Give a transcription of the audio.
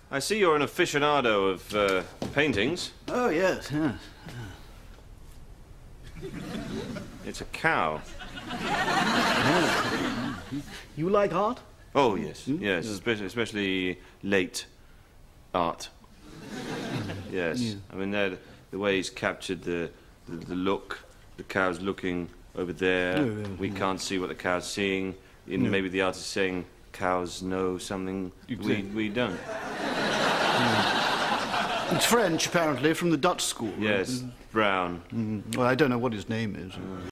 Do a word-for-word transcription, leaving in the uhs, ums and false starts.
I see you're an aficionado of uh, paintings. Oh, yes, yes. It's a cow. Yeah. You like art? Oh, yes, Mm? yes, Yeah. especially, especially late art. Yes, Yeah. I mean, the, the way he's captured the, the, the look, the cow's looking over there, Yeah, yeah, we yeah. can't see what the cow's seeing, and Yeah. maybe the artist is saying cows know something we, Exactly. we don't. It's French, apparently, from the Dutch school. Yes, Brown. Mm. Well, I don't know what his name is.